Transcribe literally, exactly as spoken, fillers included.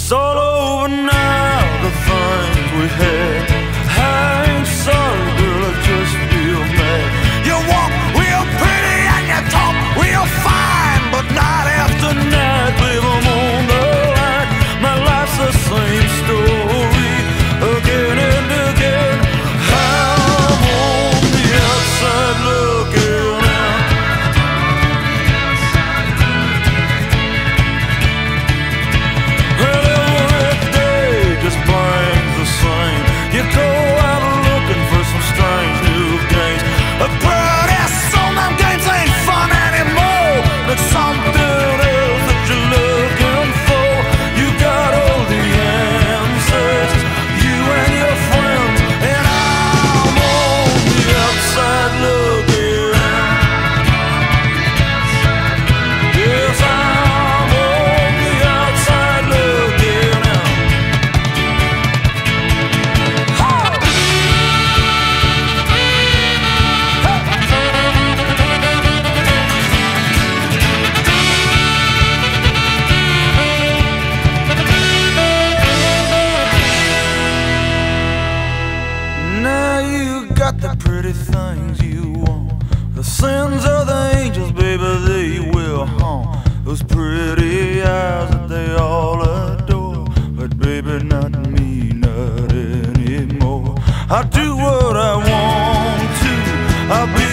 It's all over now, the things we had. I ain't sorry, girl, I just feel mad. You walk real pretty and you talk real fine, but night after night, babe, I'm on the line. My life's the same story, again and again. I'm on the outside looking out. Well, every day just brings the same. You go out looking for some strange new games. But it's some them games ain't fun anymore. It's something else that you're looking for. You got all the answers, you and your friends, and I'm on the outside looking out. Yes, I'm on the outside looking out. Now you got the pretty things you want. The sins of the angels, baby, they will haunt. Those pretty eyes that they all adore. But baby, not me, not anymore. I do what I want to. I'll be